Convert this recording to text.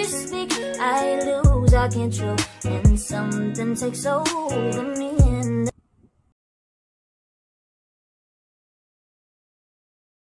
speak, I lose our control, and something takes over me.